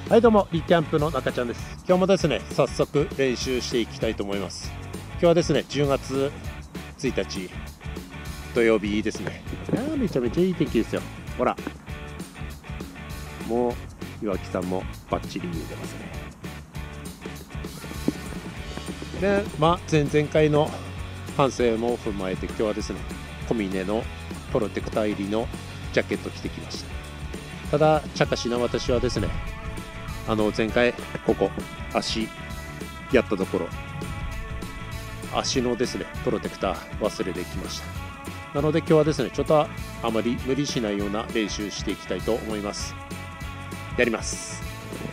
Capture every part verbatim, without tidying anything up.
はいどうも、リキャンプの中ちゃんです。今日もですね、早速練習していきたいと思います。今日はですね、じゅうがつついたち土曜日ですね。いやーめちゃめちゃいい天気ですよ。ほら、もう岩木さんもバッチリ見えてますね。で、まあ前々回の反省も踏まえて、今日はですね、コミネのプロテクター入りのジャケット着てきました。ただ茶化しな私はですね、あの前回ここ足やったところ、足のですねプロテクター忘れてきました。なので今日はですねちょっとあまり無理しないような練習していきたいと思います。やります。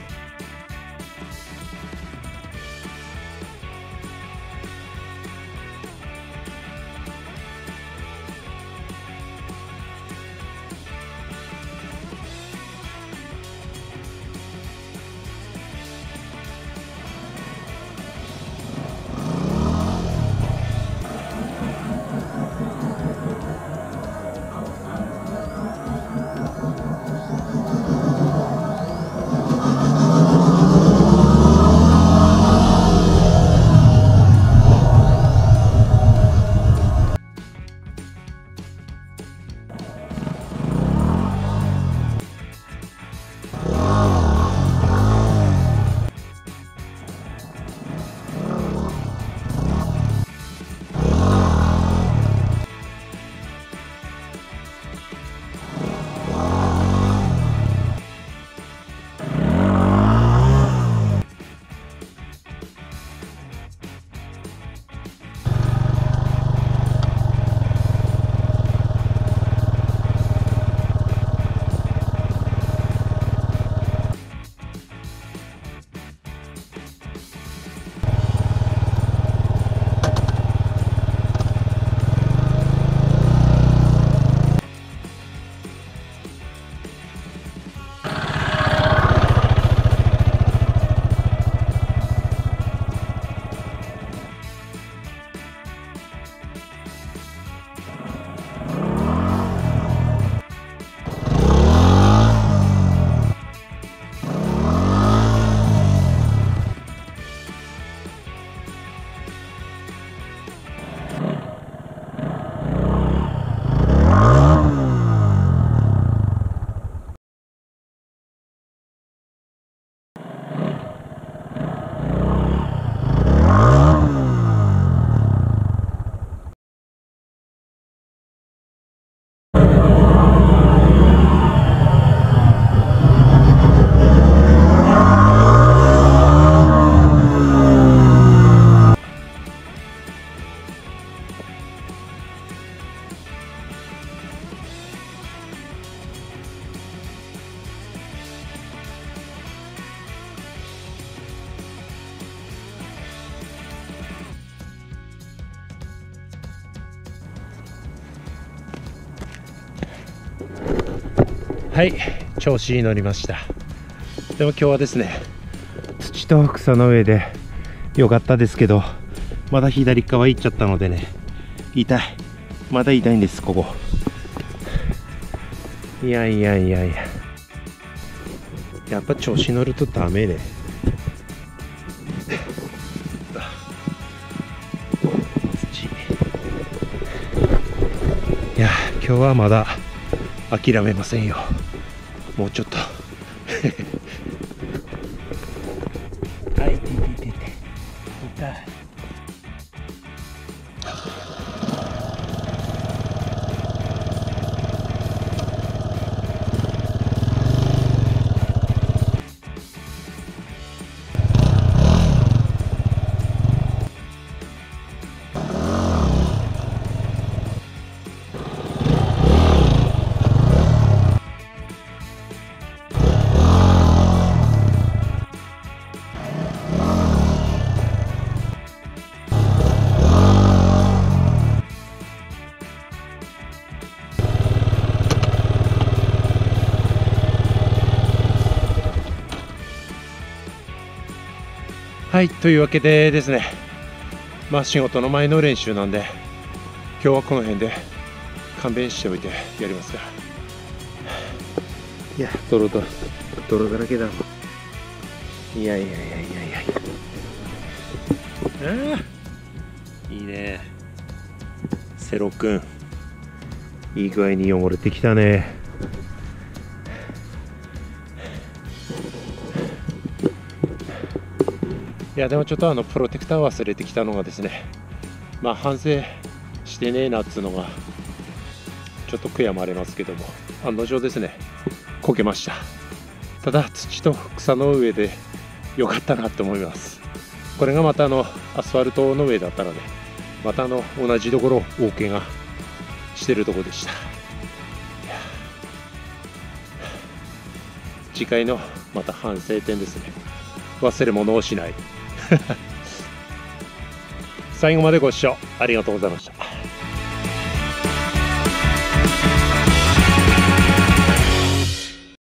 はい、調子に乗りました。でも今日はですね、土と草の上で良かったですけど、まだ左側行っちゃったのでね、痛い。まだ痛いんです、ここ。いやいやいやいや。やっぱ調子乗るとダメね。土。いや、今日はまだ諦めませんよ。もうちょっとはい、てててて痛い。はい、というわけでですね、まあ仕事の前の練習なんで、今日はこの辺で勘弁しておいてやりますが、いや、泥だ、泥だらけだ。 いやいやいやいやいや、あーいいね。セロくんいい具合に汚れてきたね。いやでもちょっとあのプロテクター忘れてきたのがですね、まあ反省してねえなっつうのがちょっと悔やまれますけども、案の定ですね、こけました。ただ土と草の上で良かったなって思います。これがまたあのアスファルトの上だったらね、またあの同じところ大怪我してるところでした。いや次回のまた反省点ですね。忘れ物をしない最後までご視聴ありがとうございました。